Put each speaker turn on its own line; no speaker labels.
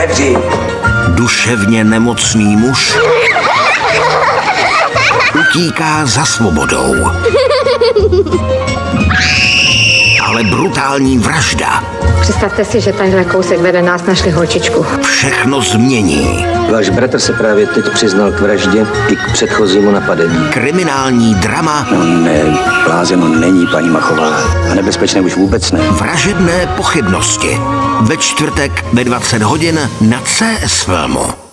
otevři.
Duševně nemocný muž utíká za svobodou. Ale brutální vražda.
Představte si, že tenhle kousek vede nás našli holčičku.
Všechno změní.
Váš bratr se právě teď přiznal k vraždě i k předchozímu napadení.
Kriminální drama.
On blázen, on není, paní Machová. A nebezpečné už vůbec ne.
Vražedné pochybnosti. Ve čtvrtek ve 20 hodin na CS Filmu.